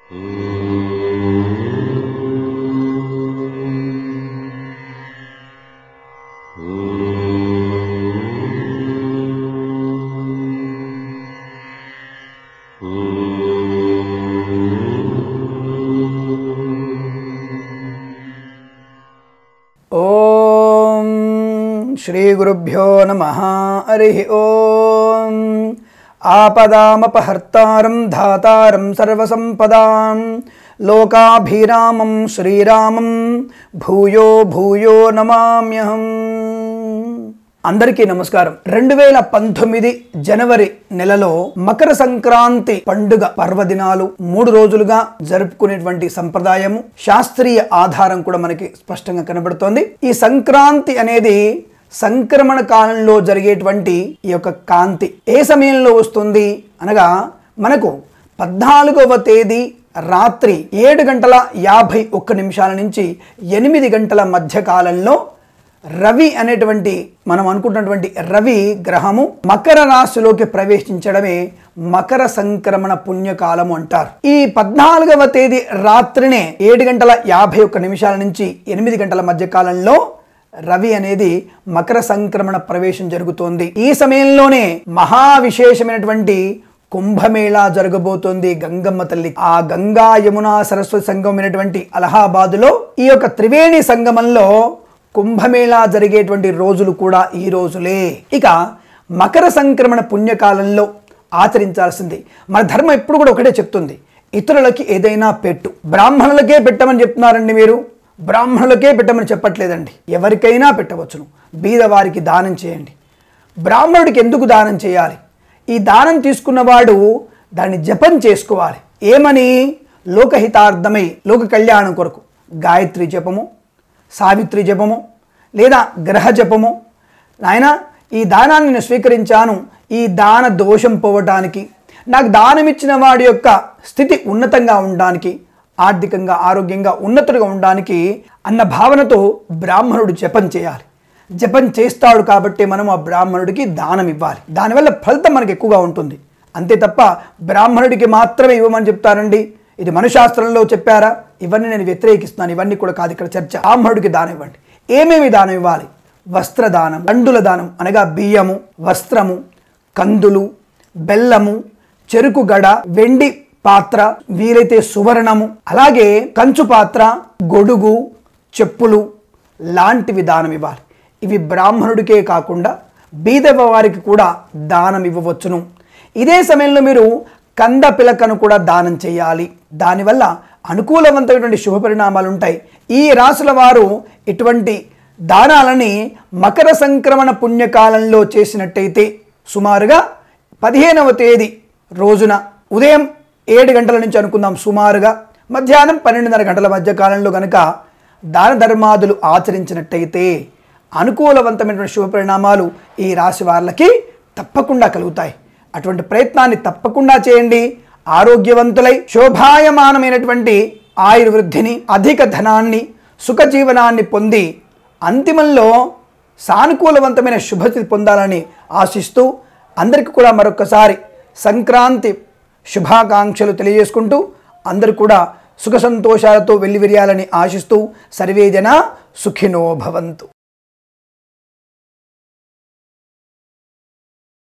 ఓం శ్రీ గురుభ్యో నమః. హరి ఓం. ఆపదామపహర్తారం ధాతారం సర్వసంపదాం లోకాభిరామం శ్రీరామం భూయో భూయో నమామ్యహం. అందరికీ నమస్కారం. 2019 జనవరి నెలలో మకర సంక్రాంతి పండుగ పర్వదినాలు 3 రోజులుగా జరుపుకునేటువంటి సంప్రదాయము, శాస్త్రీయ ఆధారం కూడా మనకి స్పష్టంగా కనబడుతోంది. ఈ సంక్రాంతి అనేది సంక్రమణ కాలంలో జరిగేటువంటి ఈ యొక్క కాంతి ఏ సమయంలో వస్తుంది అనగా మనకు 14వ తేదీ రాత్రి 7:51 నుంచి 8 గంటల మధ్య కాలంలో రవి అనేటువంటి మనం అనుకుంటున్నటువంటి రవి గ్రహము మకర రాశిలోకి ప్రవేశించడమే మకర సంక్రమణ పుణ్యకాలము అంటారు. ఈ 14వ తేదీ రాత్రినే 7:51 నుంచి 8 గంటల మధ్య కాలంలో రవి అనేది మకర సంక్రమణ ప్రవేశం జరుగుతోంది. ఈ సమయంలోనే మహా విశేషమైనటువంటి కుంభమేళా జరగబోతోంది గంగమ్మ తల్లి. ఆ గంగా యమునా సరస్వతి సంగమమైనటువంటి అలహాబాదులో ఈ యొక్క త్రివేణి సంగమంలో కుంభమేళా జరిగేటువంటి రోజులు కూడా ఈ రోజులే. ఇక మకర సంక్రమణ పుణ్యకాలంలో ఆచరించాల్సింది మన ధర్మం ఎప్పుడు కూడా ఒకటే చెప్తుంది, ఇతరులకి ఏదైనా పెట్టు. బ్రాహ్మణులకే పెట్టమని చెప్తున్నారండి మీరు, బ్రాహ్మణులకే పెట్టమని చెప్పట్లేదండి. ఎవరికైనా పెట్టవచ్చును. బీదవారికి దానం చేయండి. బ్రాహ్మణుడికి ఎందుకు దానం చేయాలి? ఈ దానం తీసుకున్నవాడు దాన్ని జపం చేసుకోవాలి. ఏమని? లోకహితార్థమై, లోక కళ్యాణం కొరకు గాయత్రి జపము, సావిత్రి జపము లేదా గ్రహ జపము. నాయన ఈ దానాన్ని నేను స్వీకరించాను, ఈ దాన దోషం పోవటానికి, నాకు దానం ఇచ్చిన వాడి యొక్క స్థితి ఉన్నతంగా ఉండడానికి, ఆర్థికంగా ఆరోగ్యంగా ఉన్నతుడిగా ఉండడానికి అన్న భావనతో బ్రాహ్మణుడు జపం చేయాలి. జపం చేస్తాడు కాబట్టి మనం ఆ బ్రాహ్మణుడికి దానం ఇవ్వాలి. దానివల్ల ఫలితం మనకు ఎక్కువగా ఉంటుంది. అంతే తప్ప బ్రాహ్మణుడికి మాత్రమే ఇవ్వమని చెప్తారండి, ఇది మనుశాస్త్రంలో చెప్పారా? ఇవన్నీ నేను వ్యతిరేకిస్తున్నాను. ఇవన్నీ కూడా కాదు ఇక్కడ చర్చ. బ్రాహ్మణుడికి దానం ఇవ్వండి. ఏమేమి దానం ఇవ్వాలి? వస్త్రదానం, కందుల దానం అనగా బియ్యము, వస్త్రము, కందులు, బెల్లము, చెరుకు గడ, వెండి పాత్ర, వీలైతే సువర్ణము, అలాగే కంచు పాత్ర, గొడుగు, చెప్పులు లాంటివి దానం ఇవ్వాలి. ఇవి బ్రాహ్మణుడికే కాకుండా బీదవ వారికి కూడా దానం ఇవ్వవచ్చును. ఇదే సమయంలో మీరు కంద పిలకను కూడా దానం చేయాలి. దానివల్ల అనుకూలవంతమైనటువంటి శుభ పరిణామాలు ఉంటాయి. ఈ రాశుల వారు ఇటువంటి దానాలని మకర సంక్రమణ పుణ్యకాలంలో చేసినట్టయితే సుమారుగా 15వ తేదీ రోజున ఉదయం 7 గంటల నుంచి అనుకుందాం, సుమారుగా మధ్యాహ్నం 12:30 గంటల మధ్య కాలంలో కనుక దాన ధర్మాదులు ఆచరించినట్టయితే అనుకూలవంతమైనటువంటి శుభ పరిణామాలు ఈ రాశి వారికి తప్పకుండా కలుగుతాయి. అటువంటి ప్రయత్నాన్ని తప్పకుండా చేయండి. ఆరోగ్యవంతులై శోభాయమానమైనటువంటి ఆయుర్వృద్ధిని, అధిక ధనాన్ని, సుఖజీవనాన్ని పొంది అంతిమంలో సానుకూలవంతమైన శుభస్థితి పొందాలని ఆశిస్తూ అందరికీ కూడా మరొకసారి సంక్రాంతి శుభాకాంక్షలు తెలియజేసుకుంటూ అందరూ కూడా సుఖ సంతోషాలతో వెల్లివిరియాలని ఆశిస్తూ సర్వే జన సుఖినో భవంతు.